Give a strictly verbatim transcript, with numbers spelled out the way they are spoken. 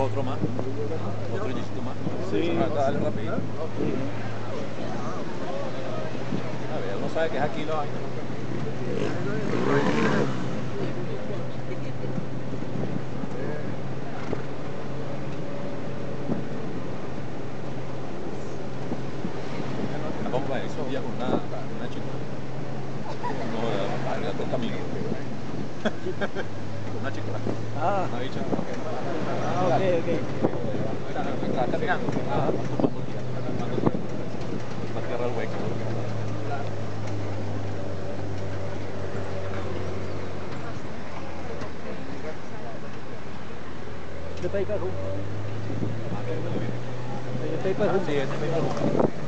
otro más, otro yesito más. Sí. Dale rapidito. A ver, uno sabe que es aquí lo hay. Acompaña esos días con una, una chica. No, para todo el camino. Una chica. Ah, Una bicha. ah, ok, ok. Está caminando. Ah, para tierra el hueco. Yo estoy perro. Yo estoy perro. Sí, este mismo.